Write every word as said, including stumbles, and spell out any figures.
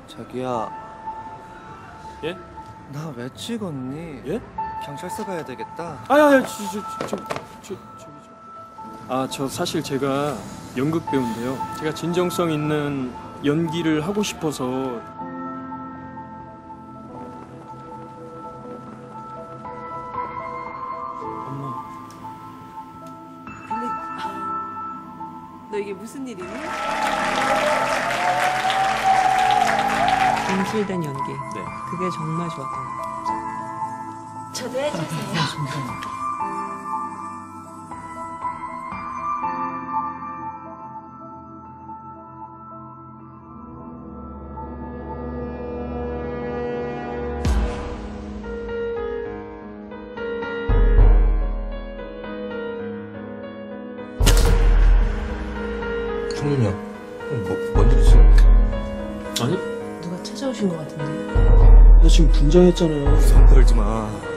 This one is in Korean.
자기야. 예? 나 왜 찍었니? 예? 경찰서 가야 되겠다. 아야야 저저저저 저기 저. 아 저 사실 제가 연극 배우인데요. 제가 진정성 있는 연기를 하고 싶어서. 엄마. 근데 너 이게 무슨 일이니? 진실된 연기. 네. 그게 정말 좋았던 것 같아요. 저도 해주세요. 성윤이야, 뭐, 뭔 일 있어? 아니? 누가 찾아오신 것 같은데. 나 지금 분장했잖아. 손 떨지 마.